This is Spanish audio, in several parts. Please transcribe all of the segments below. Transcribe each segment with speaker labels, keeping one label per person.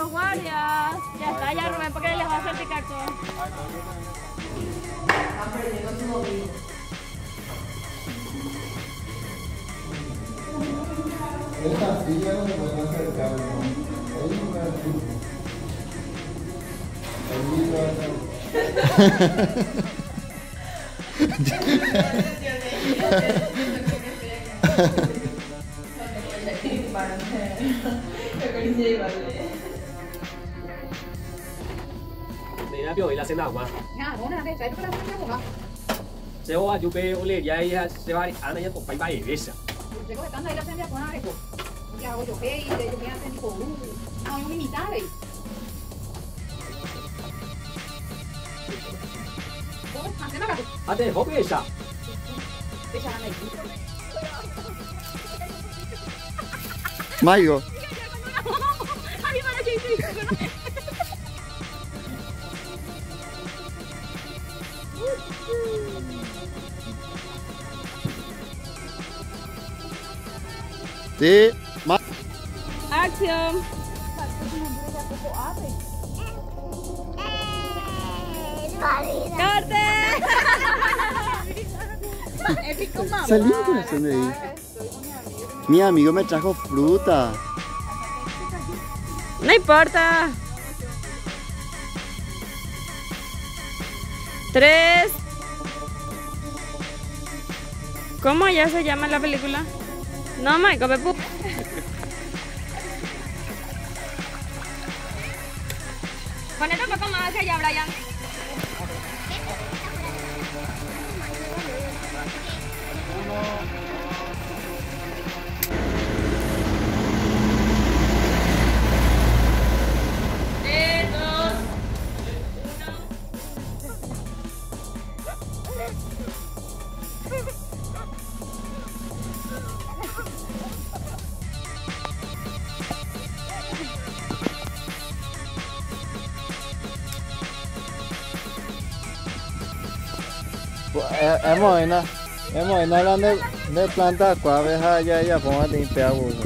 Speaker 1: los guardias. Ya está, ya Rubén, porque les va a hacer picar todo.
Speaker 2: Están perdiendo su dominio.
Speaker 3: Esta silla no se puede acercar, ¿no? Ahí no me asusto. Ahí lo hacen.
Speaker 4: Này biểu là xem nào mà.
Speaker 2: Nha, đúng là đây trái cái đó không có.
Speaker 4: Saya wa juga oleh dia ya saya anak ya pai pai biasa.
Speaker 2: Yo creo que están ahí la gente con algo. Ya hago yo que y yo me hacen tipo, no, yo me mitad de. Hacen acá.
Speaker 4: Ade hobby biasa.
Speaker 2: Deixa ela aí.
Speaker 5: Mayo. Sí,
Speaker 1: Acción. ¡Corte!
Speaker 5: salí con eso de ahí. Mi amigo me trajo fruta.
Speaker 1: No importa. 3. ¿Cómo ya se llama la película? No, Michael, Pepu. Ponete un poco más hacia allá, Brian.
Speaker 5: Em hỏi nó là nơi planta quả với hai ya phong anh đi béo rồi.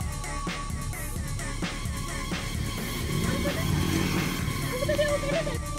Speaker 1: Thank you.